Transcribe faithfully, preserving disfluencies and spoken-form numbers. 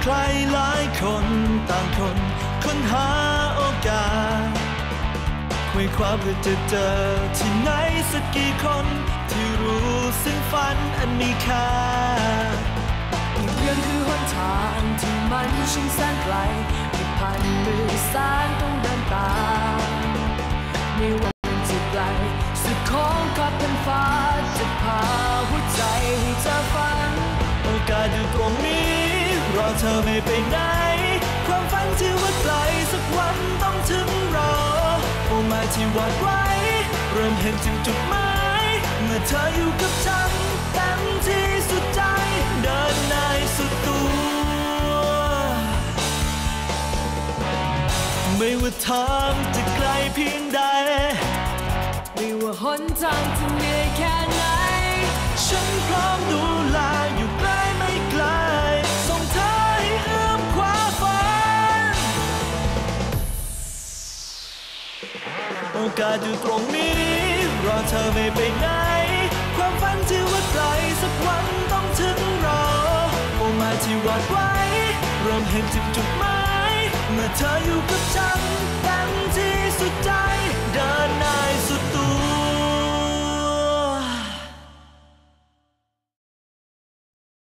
ใครหลายคนต่างคนค้นหาโอกาสคุยความเพื่อจะเจอที่ไหนสักกี่คนที่รู้ซึ่งฝันอันมีค่าเรื่องคือหนทางที่มันช่างแสนไกลที่ผ่านมือสารต้องเดินตามในวันที่ไกลสุดของขอบแผ่นฟ้าจะพาหัวใจให้เธอฝันโอกาสอยู่ตรงนี้รอเธอไม่ไปไหนความฝันที่ว่าไกลสักวันต้องถึงเราเป้าหมายที่วาดไว้เริ่มเห็นถึงจุดหมายเมื่อเธออยู่กับฉันเต็มที่สุดใจเดินในสุดตัวไม่ว่าทางจะไกลเพียงใดไม่ว่าหนทางจะเหนื่อยแค่ไหนฉันพร้อมดูแลอยู่ใกล้ไม่ไกลส่งเธอให้เอื้อมคว้าฝันโอกาสอยู่ตรงนี้รอเธอไม่ไปไหนความฝันที่ว่าไกลสักวันต้องถึงเราเป้าหมายที่วาดไว้เริ่มเห็นถึงจุดหมายเมื่อเธออยู่กับฉันเต็มที่สุดใจเดินใน